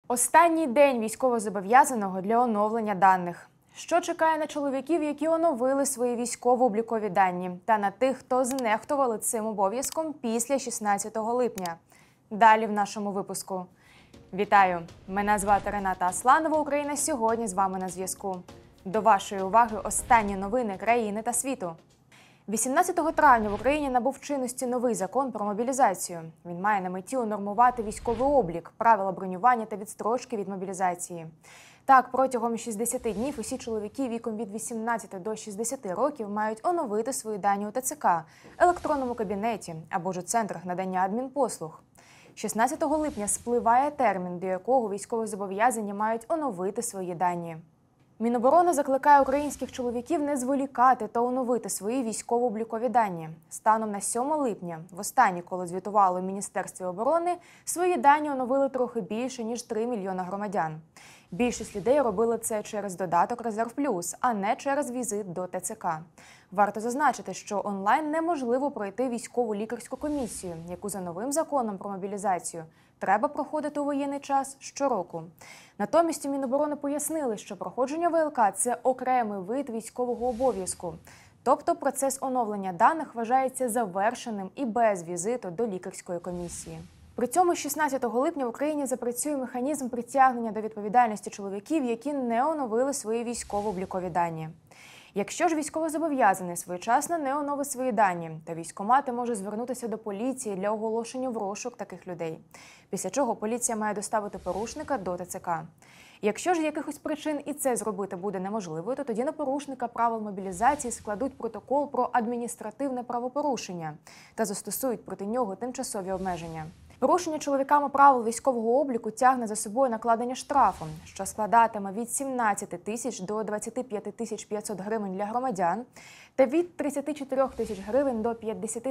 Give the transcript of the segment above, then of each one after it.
Останній день військовозобов'язаного для оновлення даних. Що чекає на чоловіків, які оновили свої військово-облікові дані, та на тих, хто знехтували цим обов'язком після 16 липня? Далі в нашому випуску. Вітаю! Мене звати Рената Асланова, Україна сьогодні з вами на зв'язку. До вашої уваги останні новини країни та світу. 18 травня в Україні набув чинності новий закон про мобілізацію. Він має на меті унормувати військовий облік, правила бронювання та відстрочки від мобілізації. Так, протягом 60 днів усі чоловіки віком від 18 до 60 років мають оновити свої дані у ТЦК, електронному кабінеті або ж у центрах надання адмінпослуг. 16 липня спливає термін, до якого військовозобов'язані мають оновити свої дані. Міноборони закликає українських чоловіків не зволікати та оновити свої військово-облікові дані. Станом на 7 липня, востаннє, коли звітувало в Міністерстві оборони, свої дані оновили трохи більше, ніж 3 мільйона громадян. Більшість людей робили це через додаток «Резерв Плюс», а не через візит до ТЦК. Варто зазначити, що онлайн неможливо пройти військову лікарську комісію, яку за новим законом про мобілізацію треба проходити у воєнний час щороку. Натомість у Міноборони пояснили, що проходження ВЛК – це окремий вид військового обов'язку. Тобто процес оновлення даних вважається завершеним і без візиту до лікарської комісії. При цьому 16 липня в Україні запрацює механізм притягнення до відповідальності чоловіків, які не оновили свої військово-облікові дані. Якщо ж військовозобов'язаний своєчасно не оновить свої дані, то військкомати може звернутися до поліції для оголошення в розшук таких людей. Після чого поліція має доставити порушника до ТЦК. Якщо ж з якихось причин і це зробити буде неможливо, то тоді на порушника правил мобілізації складуть протокол про адміністративне правопорушення та застосують проти нього тимчасові обмеження. Порушення чоловіками правил військового обліку тягне за собою накладення штрафу, що складатиме від 17 тисяч до 25 тисяч 500 гривень для громадян та від 34 тисяч гривень до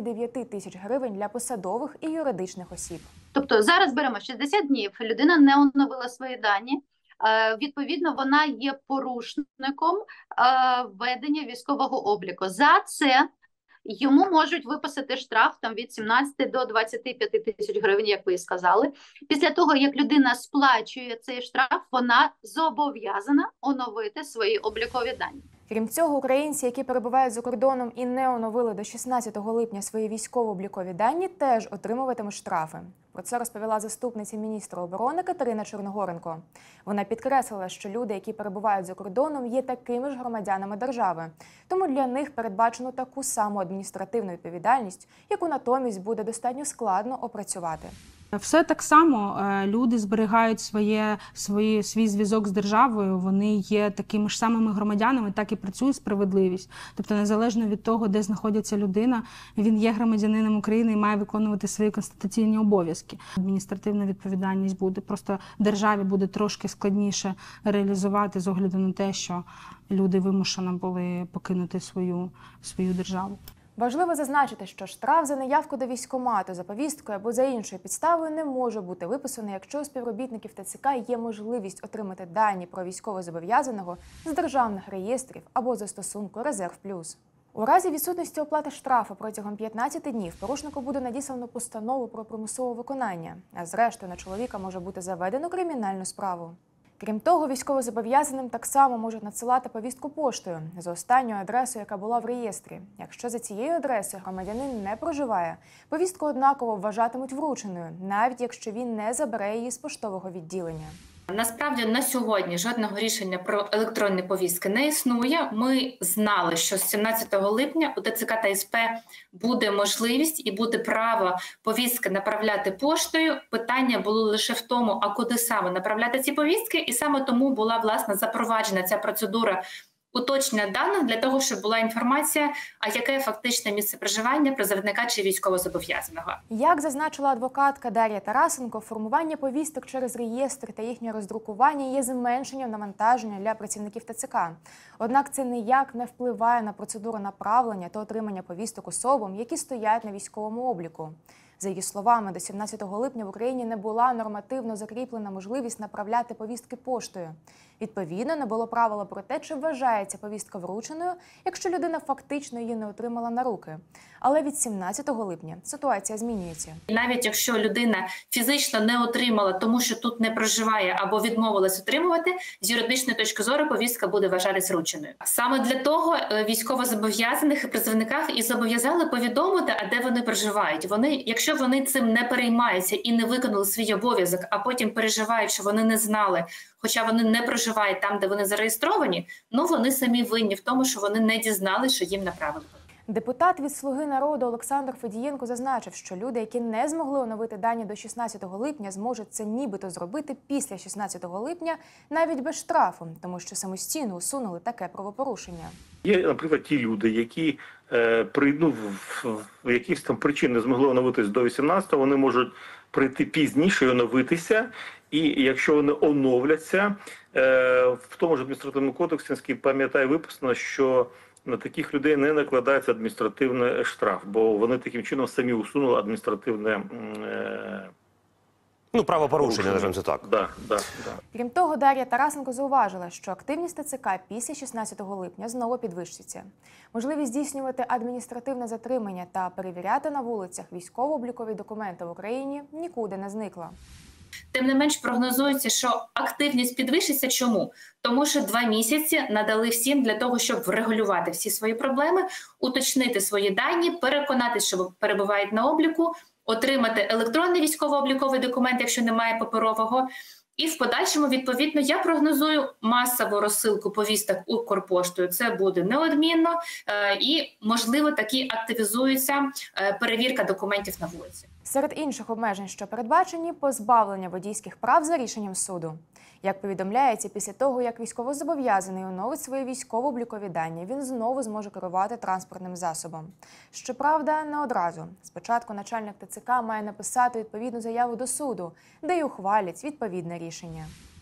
59 тисяч гривень для посадових і юридичних осіб. Тобто зараз беремо 60 днів, людина не оновила свої дані, відповідно вона є порушником ведення військового обліку. За це йому можуть виписати штраф від 17 до 25 тисяч гривень, як ви і сказали. Після того, як людина сплачує цей штраф, вона зобов'язана оновити свої облікові дані. Крім цього, українці, які перебувають за кордоном і не оновили до 16 липня свої військово-облікові дані, теж отримуватимуть штрафи. Про це розповіла заступниця міністра оборони Катерина Черногоренко. Вона підкреслила, що люди, які перебувають за кордоном, є такими ж громадянами держави. Тому для них передбачено таку саму адміністративну відповідальність, яку натомість буде достатньо складно опрацювати. Все так само, люди зберігають свій зв'язок з державою, вони є такими ж самими громадянами, так і працює справедливість. Тобто незалежно від того, де знаходиться людина, він є громадянином України і має виконувати свої конституційні обов'язки. Адміністративна відповідальність буде, просто державі буде трошки складніше реалізувати з огляду на те, що люди вимушені були покинути свою державу. Важливо зазначити, що штраф за неявку до військкомату за повісткою або за іншою підставою не може бути виписаний, якщо у співробітників ТЦК є можливість отримати дані про військовозобов'язаного з державних реєстрів або застосунку «Резерв Плюс». У разі відсутності оплати штрафу протягом 15 днів порушнику буде надіслано постанову про примусове виконання, а зрештою на чоловіка може бути заведено кримінальну справу. Крім того, військовозобов'язаним так само можуть надсилати повістку поштою за останньою адресою, яка була в реєстрі. Якщо за цією адресою громадянин не проживає, повістку однаково вважатимуть врученою, навіть якщо він не забере її з поштового відділення. Насправді на сьогодні жодного рішення про електронні повістки не існує. Ми знали, що з 17 липня у ТЦК та СП буде можливість і буде право повістки направляти поштою. Питання було лише в тому, а куди саме направляти ці повістки, і саме тому була, власне, запроваджена ця процедура уточнення даних для того, щоб була інформація, а яке фактичне місце проживання призовника чи військовозобов'язаного. Як зазначила адвокатка Дар'я Тарасенко, формування повісток через реєстр та їхнє роздрукування є зменшенням навантаження для працівників ТЦК. Однак це ніяк не впливає на процедуру направлення та отримання повісток особам, які стоять на військовому обліку. За її словами, до 17 липня в Україні не була нормативно закріплена можливість направляти повістки поштою. Відповідно, не було правила про те, чи вважається повістка врученою, якщо людина фактично її не отримала на руки. Але від 17 липня ситуація змінюється. І навіть якщо людина фізично не отримала, тому що тут не проживає або відмовилась отримувати, з юридичної точки зору повістка буде вважатись врученою. Саме для того військовозобов'язаних і призовниках і зобов'язали повідомити, а де вони проживають. Якщо вони цим не переймаються і не виконали свій обов'язок, а потім переживають, що вони не знали, хоча вони не проживають там, де вони зареєстровані, вони самі винні в тому, що вони не дізналися, що їм направили. Депутат від «Слуги народу» Олександр Федієнко зазначив, що люди, які не змогли оновити дані до 16 липня, зможуть це нібито зробити після 16 липня навіть без штрафу, тому що самостійно усунули таке правопорушення. Є, наприклад, ті люди, які в якісь там причин не змогли оновитись до 18-го, вони можуть прийти пізніше і оновитися. І якщо вони оновляться, в тому ж адміністративному кодексі, наскільки пам'ятаю, виписано, що на таких людей не накладається адміністративний штраф, бо вони таким чином самі усунули адміністративне правопорушення, називаємо це так. Да. Крім того, Дар'я Тарасенко зауважила, що активність ТЦК після 16 липня знову підвищиться. Можливість здійснювати адміністративне затримання та перевіряти на вулицях військово-облікові документи в Україні нікуди не зникла. Тим не менш, прогнозується, що активність підвищиться. Чому? Тому що 2 місяці надали всім для того, щоб врегулювати всі свої проблеми, уточнити свої дані, переконатися, що перебувають на обліку, отримати електронний військово-обліковий документ, якщо немає паперового. І в подальшому, відповідно, я прогнозую масову розсилку повісток Укрпоштою. Це буде неодмінно і, можливо, таки активізується перевірка документів на вулиці. Серед інших обмежень, що передбачені, позбавлення водійських прав за рішенням суду. Як повідомляється, після того, як військовозобов'язаний оновить свої військово-облікові дані, він знову зможе керувати транспортним засобом. Щоправда, не одразу. Спочатку начальник ТЦК має написати відповідну заяву до суду, де й ухвалять відповідне рішення.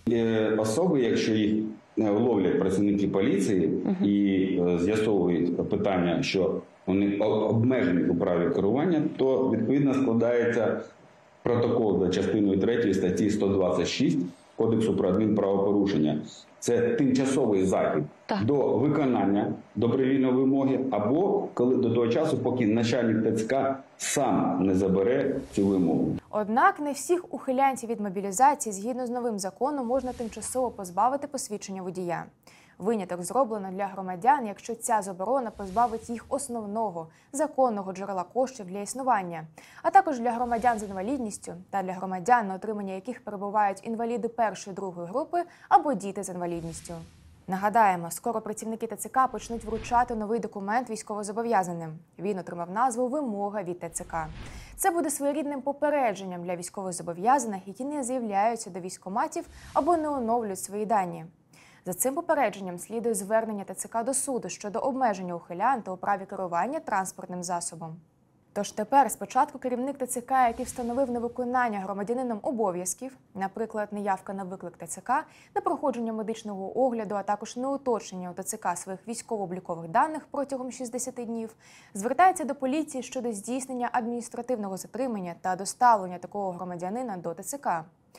Особи, якщо їх ловлять працівники поліції і з'ясовують питання, що вони обмежені у праві керування, то відповідно складається протокол за частиною 3 статті 126 Кодексу про адмінправопорушення. Це тимчасовий захід до виконання добровільної вимоги або коли до того часу, поки начальник ТЦК сам не забере цю вимогу. Однак не всіх ухилянців від мобілізації згідно з новим законом можна тимчасово позбавити посвідчення водія. Виняток зроблено для громадян, якщо ця заборона позбавить їх основного, законного джерела коштів для існування, а також для громадян з інвалідністю та для громадян, на отримання яких перебувають інваліди 1-2 групи або діти з інвалідністю. Нагадаємо, скоро працівники ТЦК почнуть вручати новий документ військовозобов'язаним. Він отримав назву «Вимога від ТЦК». Це буде своєрідним попередженням для військовозобов'язаних, які не з'являються до військкоматів або не оновлюють свої дані. За цим попередженням слідує звернення ТЦК до суду щодо обмеження ухилянта у праві керування транспортним засобом. Тож тепер спочатку керівник ТЦК, який встановив невиконання громадянином обов'язків, наприклад, неявка на виклик ТЦК, на проходження медичного огляду, а також неуточнення у ТЦК своїх військово-облікових даних протягом 60 днів, звертається до поліції щодо здійснення адміністративного затримання та доставлення такого громадянина до ТЦК.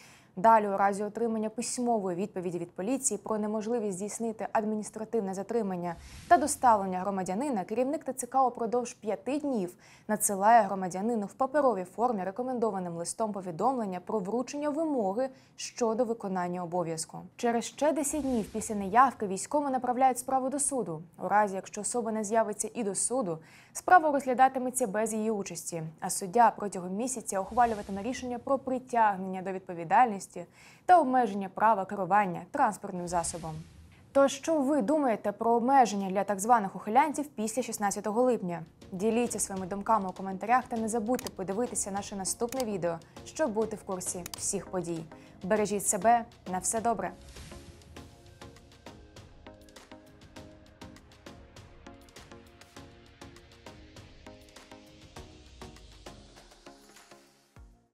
Далі, у разі отримання письмової відповіді від поліції про неможливість здійснити адміністративне затримання та доставлення громадянина, керівник ТЦК упродовж 5 днів надсилає громадянину в паперовій формі рекомендованим листом повідомлення про вручення вимоги щодо виконання обов'язку. Через ще 10 днів після неявки військові направляють справу до суду. У разі, якщо особа не з'явиться і до суду, справа розглядатиметься без її участі, а суддя протягом місяця ухвалюватиме рішення про притягнення до відповідальності та обмеження права керування транспортним засобом. То що ви думаєте про обмеження для так званих ухилянців після 16 липня? Діліться своїми думками у коментарях та не забудьте подивитися наше наступне відео, щоб бути в курсі всіх подій. Бережіть себе, на все добре!